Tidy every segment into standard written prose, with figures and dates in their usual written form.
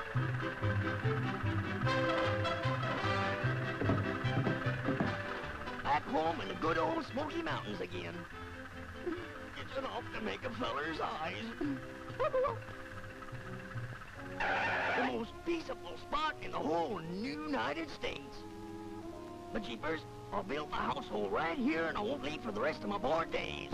Back home in the good old Smoky Mountains again. It's enough to make a feller's eyes. The most peaceable spot in the whole United States. But jeepers, I'll build my household right here and I won't leave for the rest of my born days.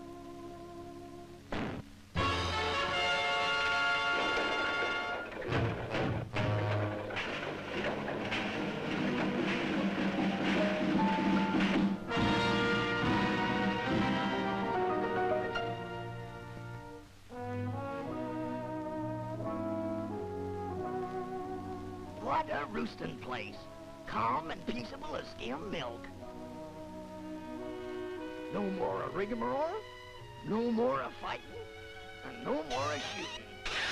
What a roosting place. Calm and peaceable as skim milk. No more a rigmarole, no more a fighting, and no more a shooting.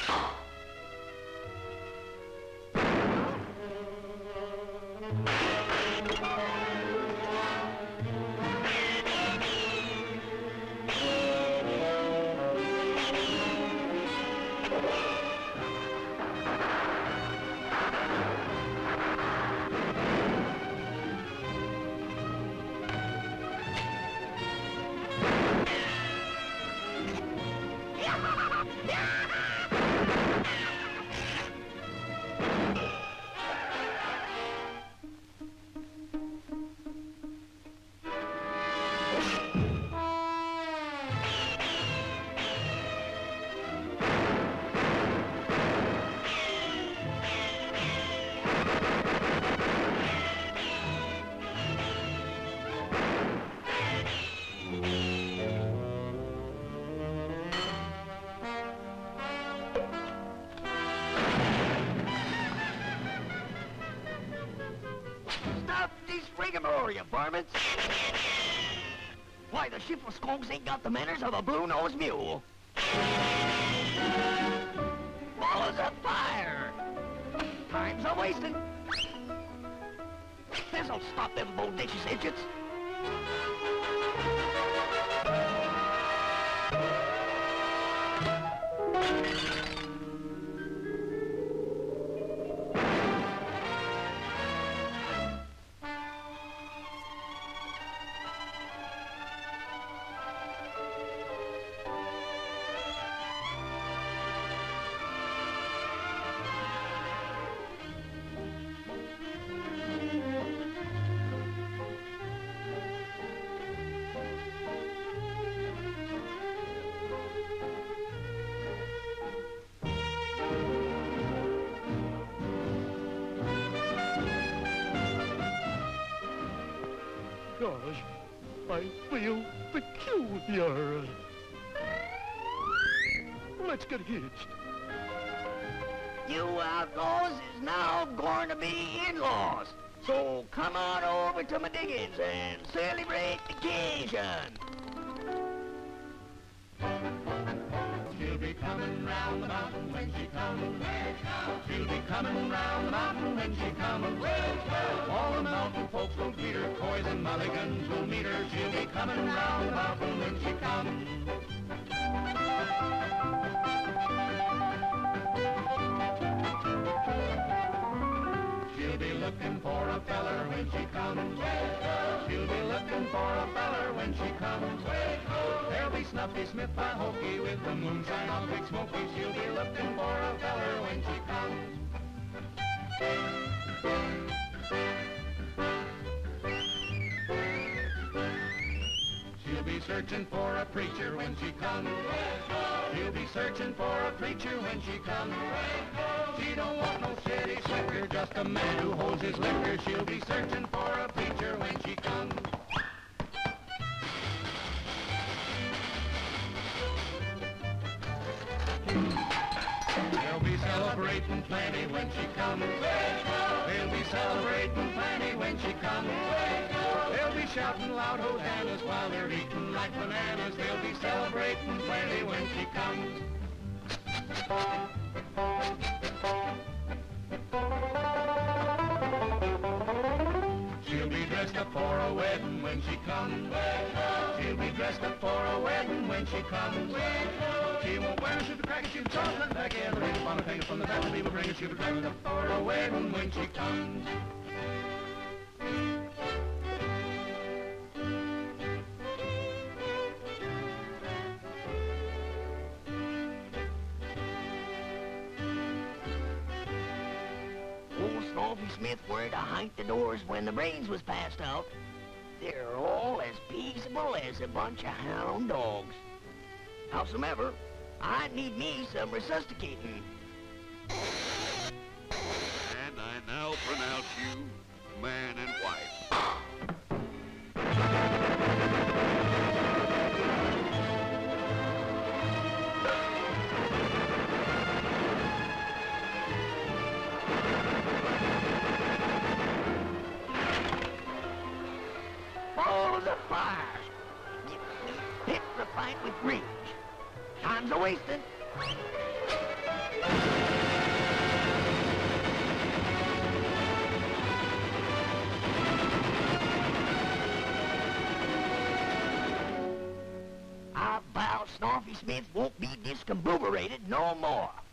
Rigmarole, you varmints! Why, the shiftless skunks ain't got the manners of a blue-nosed mule. Balls of fire! Time's a-wasting. This'll stop them bodacious idiots. Gosh, I feel peculiar. Let's get hitched. You outlaws is now going to be in-laws. So come on over to my diggings and celebrate the occasion. She'll be coming round the mountain when she comes. She'll be coming round the mountain when she comes. All the mountain folks will greet her, toys and mulligans will meet her. She'll be coming round the mountain when she comes. She'll be looking for a feller when she comes. She'll be looking for a feller when she comes. There'll be Snuffy Smith by Hokey with the moonshine on Big Smoky. She'll be looking for a feller when she comes. She'll be searching for a preacher when she comes. She'll be searching for a preacher when she comes. She don't want no city slicker, just a man who holds his liquor. She'll be searching for a preacher when she comes. They'll be celebrating plenty when she comes. They'll be celebrating plenty when she comes. They'll be shouting loud hosannas while they're eating like bananas. They'll be celebrating plenty when she comes. She'll be dressed up for a wedding when she comes. She'll be dressed up for a wedding when she comes. She won't wear a sugar cracker, she'll be chocolate back in the ring upon her finger from the back of the people bring her. She'll be dressed up for a wedding when she comes. Old Snorpy Smith were to hike the doors when the brains was passed out. They're all as peaceable as a bunch of hound dogs. Howsomever, I need me some resuscitating. And I now pronounce you man and wife. Follow the fires. Hit the fight with rage. Time's a-wasting. I vow Snorpy Smith won't be discombobulated no more.